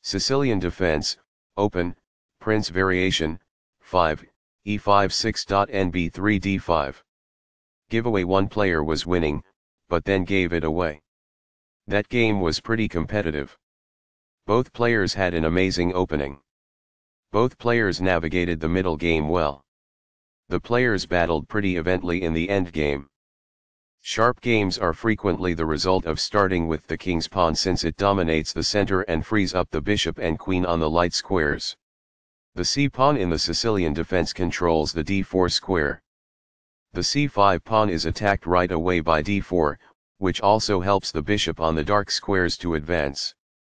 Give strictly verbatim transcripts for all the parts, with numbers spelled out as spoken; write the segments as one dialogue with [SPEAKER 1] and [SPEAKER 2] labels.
[SPEAKER 1] Sicilian defense, open, prince variation, five, e five six. N b three d five. Giveaway. One player was winning, but then gave it away. That game was pretty competitive. Both players had an amazing opening. Both players navigated the middle game well. The players battled pretty evenly in the end game. Sharp games are frequently the result of starting with the king's pawn, since it dominates the center and frees up the bishop and queen on the light squares. The c-pawn in the Sicilian defense controls the d four square. The c five pawn is attacked right away by d four, which also helps the bishop on the dark squares to advance.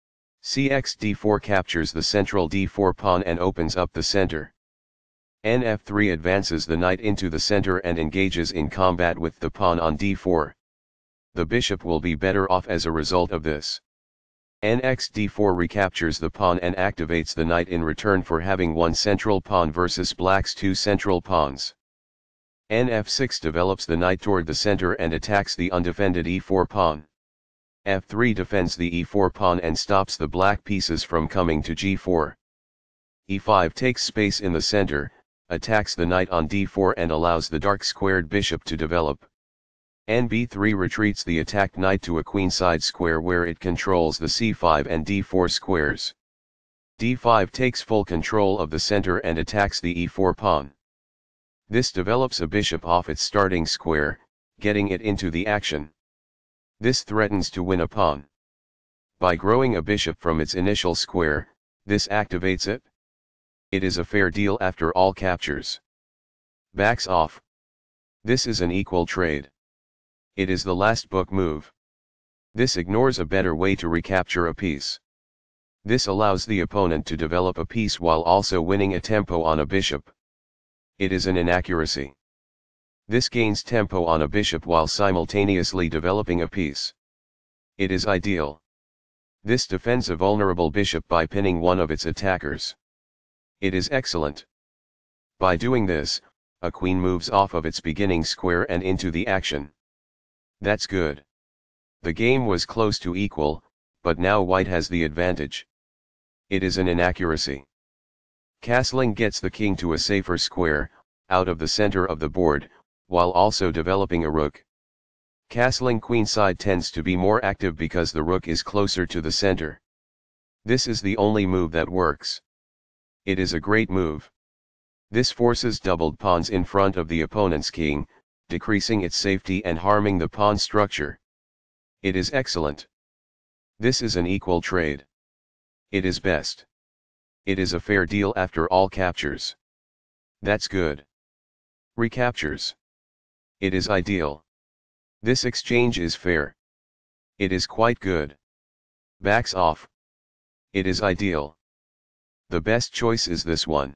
[SPEAKER 1] Cx d four captures the central d four pawn and opens up the center. N f three advances the knight into the center and engages in combat with the pawn on d four. The bishop will be better off as a result of this. Nx d four recaptures the pawn and activates the knight in return for having one central pawn versus black's two central pawns. N f six develops the knight toward the center and attacks the undefended e four pawn. f three defends the e four pawn and stops the black pieces from coming to g four. e five takes space in the center, attacks the knight on d four and allows the dark squared bishop to develop. N b three retreats the attacked knight to a queenside square where it controls the c five and d four squares. d five takes full control of the center and attacks the e four pawn. This develops a bishop off its starting square, getting it into the action. This threatens to win a pawn. By growing a bishop from its initial square, this activates it. It is a fair deal after all captures. Backs off. This is an equal trade. It is the last book move. This ignores a better way to recapture a piece. This allows the opponent to develop a piece while also winning a tempo on a bishop. It is an inaccuracy. This gains tempo on a bishop while simultaneously developing a piece. It is ideal. This defends a vulnerable bishop by pinning one of its attackers. It is excellent. By doing this, a queen moves off of its beginning square and into the action. That's good. The game was close to equal, but now white has the advantage. It is an inaccuracy. Castling gets the king to a safer square, out of the center of the board, while also developing a rook. Castling queenside tends to be more active because the rook is closer to the center. This is the only move that works. It is a great move. This forces doubled pawns in front of the opponent's king, decreasing its safety and harming the pawn structure. It is excellent. This is an equal trade. It is best. It is a fair deal after all captures. That's good. Recaptures. It is ideal. This exchange is fair. It is quite good. Backs off. It is ideal. The best choice is this one.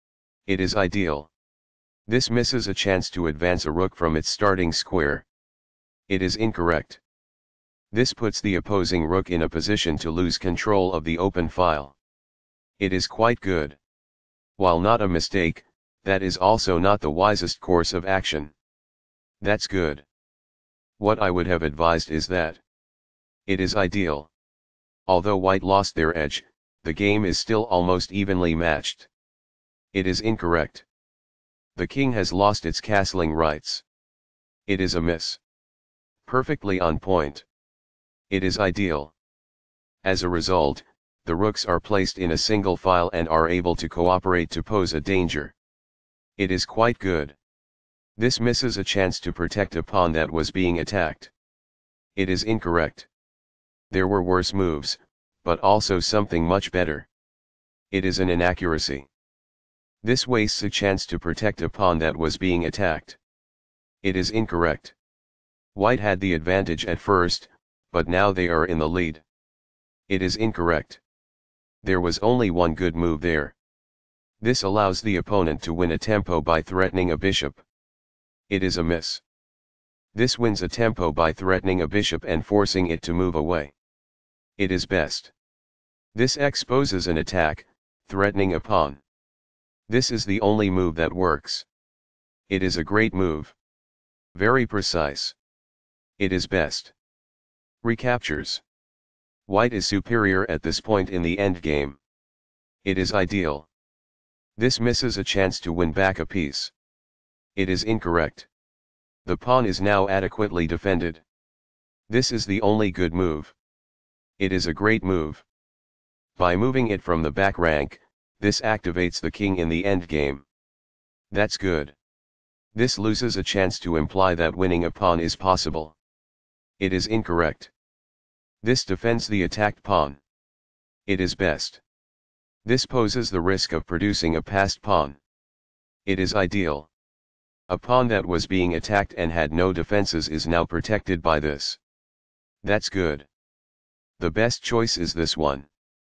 [SPEAKER 1] It is ideal. This misses a chance to advance a rook from its starting square. It is incorrect. This puts the opposing rook in a position to lose control of the open file. It is quite good. While not a mistake, that is also not the wisest course of action. That's good. What I would have advised is that. It is ideal. Although white lost their edge, the game is still almost evenly matched. It is incorrect. The king has lost its castling rights. It is a miss. Perfectly on point. It is ideal. As a result, the rooks are placed in a single file and are able to cooperate to pose a danger. It is quite good. This misses a chance to protect a pawn that was being attacked. It is incorrect. There were worse moves, but also something much better. It is an inaccuracy. This wastes a chance to protect a pawn that was being attacked. It is incorrect. White had the advantage at first, but now they are in the lead. It is incorrect. There was only one good move there. This allows the opponent to win a tempo by threatening a bishop. It is a miss. This wins a tempo by threatening a bishop and forcing it to move away. It is best. This exposes an attack, threatening a pawn. This is the only move that works. It is a great move. Very precise. It is best. Recaptures. White is superior at this point in the endgame. It is ideal. This misses a chance to win back a piece. It is incorrect. The pawn is now adequately defended. This is the only good move. It is a great move. By moving it from the back rank, this activates the king in the endgame. That's good. This loses a chance to imply that winning a pawn is possible. It is incorrect. This defends the attacked pawn. It is best. This poses the risk of producing a passed pawn. It is ideal. A pawn that was being attacked and had no defenses is now protected by this. That's good. The best choice is this one.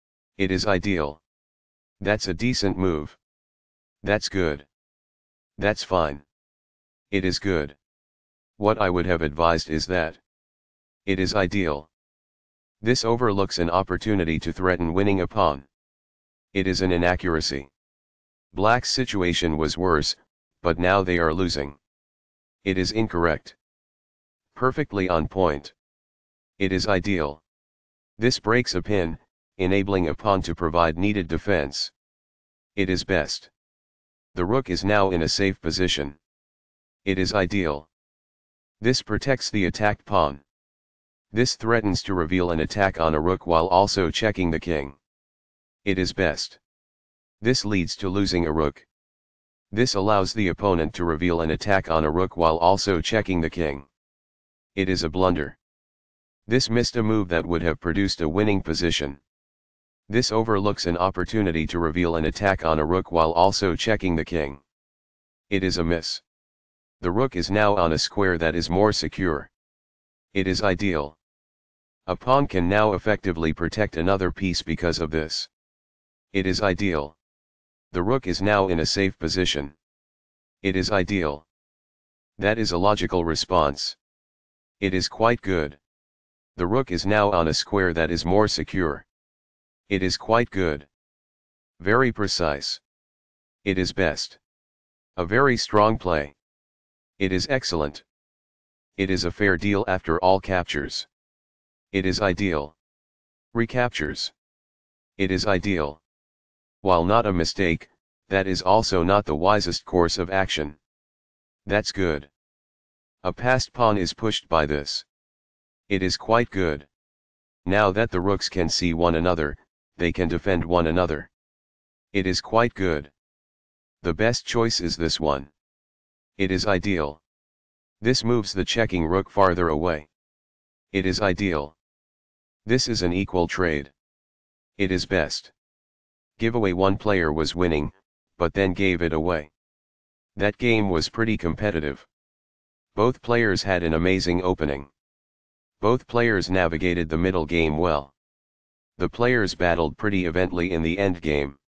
[SPEAKER 1] It is ideal. That's a decent move. That's good. That's fine. It is good. What I would have advised is that. It is ideal. This overlooks an opportunity to threaten winning a pawn. It is an inaccuracy. Black's situation was worse, but now they are losing. It is incorrect. Perfectly on point. It is ideal. This breaks a pin, enabling a pawn to provide needed defense. It is best. The rook is now in a safe position. It is ideal. This protects the attacked pawn. This threatens to reveal an attack on a rook while also checking the king. It is best. This leads to losing a rook. This allows the opponent to reveal an attack on a rook while also checking the king. It is a blunder. This missed a move that would have produced a winning position. This overlooks an opportunity to reveal an attack on a rook while also checking the king. It is a miss. The rook is now on a square that is more secure. It is ideal. A pawn can now effectively protect another piece because of this. It is ideal. The rook is now in a safe position. It is ideal. That is a logical response. It is quite good. The rook is now on a square that is more secure. It is quite good. Very precise. It is best. A very strong play. It is excellent. It is a fair deal after all captures. It is ideal. Recaptures. It is ideal. While not a mistake, that is also not the wisest course of action. That's good. A passed pawn is pushed by this. It is quite good. Now that the rooks can see one another, they can defend one another. It is quite good. The best choice is this one. It is ideal. This moves the checking rook farther away. It is ideal. This is an equal trade. It is best. Giveaway one player was winning, but then gave it away. That game was pretty competitive. Both players had an amazing opening. Both players navigated the middle game well. The players battled pretty evenly in the endgame.